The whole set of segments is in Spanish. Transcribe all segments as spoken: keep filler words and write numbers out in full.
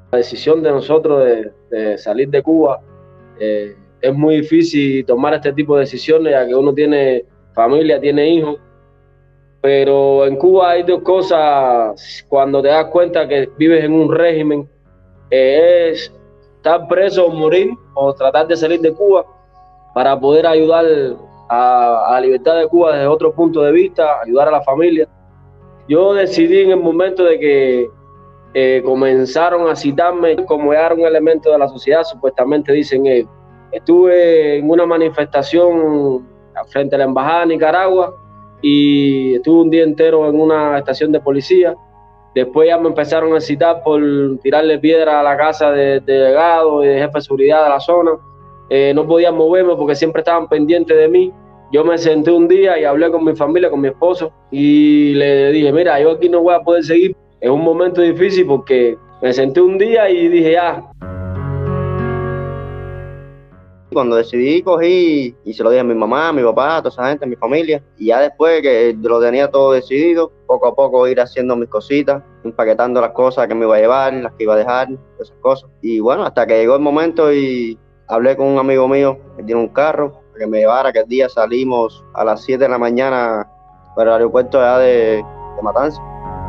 La decisión de nosotros de, de salir de Cuba, eh, es muy difícil tomar este tipo de decisiones, ya que uno tiene familia, tiene hijos, pero en Cuba hay dos cosas cuando te das cuenta que vives en un régimen, eh, es estar preso o morir, o tratar de salir de Cuba para poder ayudar a, a la libertad de Cuba desde otro punto de vista, ayudar a la familia. Yo decidí en el momento de que eh, comenzaron a citarme como era un elemento de la sociedad, supuestamente dicen ellos. Estuve en una manifestación frente a la Embajada de Nicaragua y estuve un día entero en una estación de policía. Después ya me empezaron a citar por tirarle piedra a la casa de, de delegado y de jefe de seguridad de la zona. Eh, no podía moverme porque siempre estaban pendientes de mí. Yo me senté un día y hablé con mi familia, con mi esposo, y le dije, mira, yo aquí no voy a poder seguir. Es un momento difícil porque me senté un día y dije, ya. Cuando decidí, cogí y se lo dije a mi mamá, a mi papá, a toda esa gente, a mi familia. Y ya después que lo tenía todo decidido, poco a poco ir haciendo mis cositas, empaquetando las cosas que me iba a llevar, las que iba a dejar, esas cosas. Y bueno, hasta que llegó el momento y hablé con un amigo mío que tiene un carro, que me llevara, que el día salimos a las siete de la mañana para el aeropuerto allá de, de Matanzas.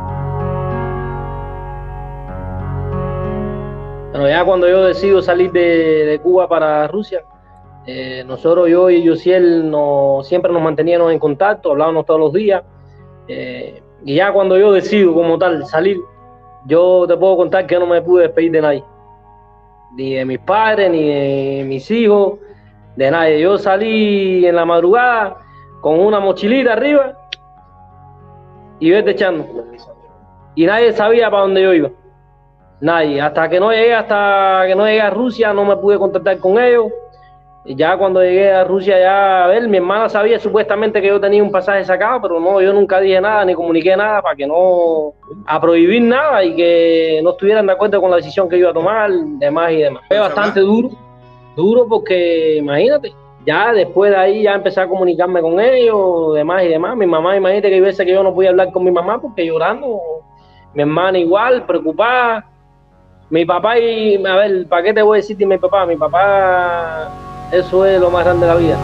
Bueno, ya cuando yo decido salir de, de Cuba para Rusia, eh, nosotros, yo y Yosiel, no, siempre nos manteníamos en contacto, hablábamos todos los días, eh, y ya cuando yo decido como tal salir, yo te puedo contar que no me pude despedir de nadie, ni de mis padres, ni de mis hijos, de nadie. Yo salí en la madrugada con una mochilita arriba y vete echando, y nadie sabía para dónde yo iba. Nadie, hasta que no llegué, hasta que no llegué a Rusia, no me pude contactar con ellos. Y ya cuando llegué a Rusia, ya a ver, mi hermana sabía supuestamente que yo tenía un pasaje sacado, pero no, yo nunca dije nada, ni comuniqué nada para que no, a prohibir nada y que no estuvieran de acuerdo con la decisión que yo iba a tomar, demás y demás. Fue bastante duro, duro porque imagínate, ya después de ahí ya empecé a comunicarme con ellos, demás y demás. Mi mamá, imagínate que hay veces que yo no podía hablar con mi mamá porque llorando, mi hermana igual, preocupada. Mi papá y, a ver, ¿para qué te voy a decir de mi papá? Mi papá, eso es lo más grande de la vida.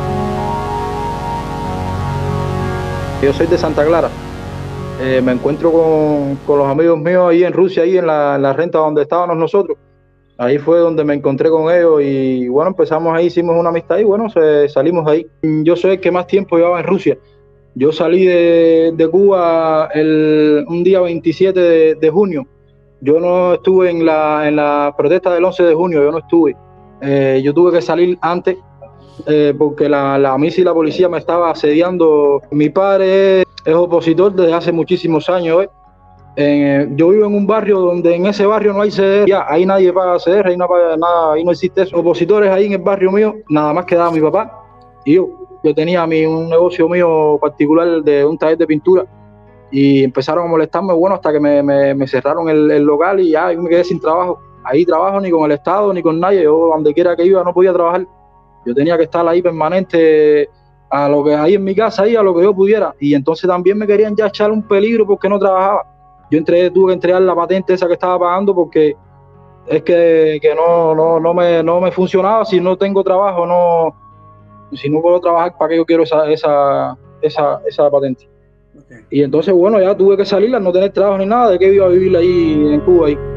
Yo soy de Santa Clara. Eh, me encuentro con, con los amigos míos ahí en Rusia, ahí en la, en la renta donde estábamos nosotros. Ahí fue donde me encontré con ellos y bueno, empezamos ahí, hicimos una amistad y bueno, se, salimos de ahí. Yo soy el que más tiempo llevaba en Rusia. Yo salí de, de Cuba el, un día veintisiete de, de junio. Yo no estuve en la, en la protesta del once de junio, yo no estuve. Eh, yo tuve que salir antes eh, porque la, la misa y la policía me estaba asediando. Mi padre es, es opositor desde hace muchísimos años. ¿eh? Eh, yo vivo en un barrio donde en ese barrio no hay C D R, ya, ahí nadie paga C D R, ahí no, paga nada, ahí no existe eso. Opositores ahí en el barrio mío, nada más quedaba mi papá y yo. Yo tenía mi, un negocio mío particular de un taller de pintura. Y empezaron a molestarme, bueno, hasta que me, me, me cerraron el, el local y ya me quedé sin trabajo. Ahí trabajo ni con el Estado ni con nadie. Yo donde quiera que iba no podía trabajar. Yo tenía que estar ahí permanente a lo que hay en mi casa, ahí a lo que yo pudiera. Y entonces también me querían ya echar un peligro porque no trabajaba. Yo entré, tuve que entregar la patente esa que estaba pagando porque es que, que no, no, no, me, no me funcionaba. Si no tengo trabajo, no, si no puedo trabajar, ¿para qué yo quiero esa, esa, esa, esa patente? Okay. Y entonces, bueno, ya tuve que salir a no tener trabajo ni nada, de que iba a vivir ahí en Cuba. Ahí.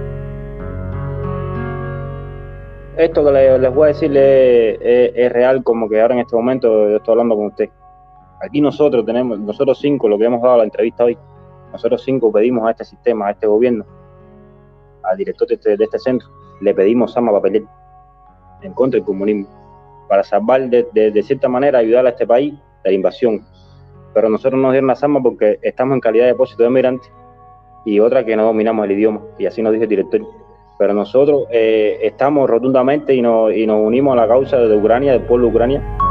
Esto que les, les voy a decir es, es, es real, como que ahora en este momento yo estoy hablando con usted. Aquí nosotros tenemos, nosotros cinco, lo que hemos dado la entrevista hoy, nosotros cinco pedimos a este sistema, a este gobierno, al director de este, de este centro, le pedimos armas para pelear en contra del comunismo, para salvar de, de, de cierta manera, ayudar a este país de la invasión. Pero nosotros nos dieron las armas porque estamos en calidad de depósito de migrantes y otra que no dominamos el idioma, y así nos dijo el director. Pero nosotros eh, estamos rotundamente y nos, y nos unimos a la causa de Ucrania, del pueblo de Ucrania.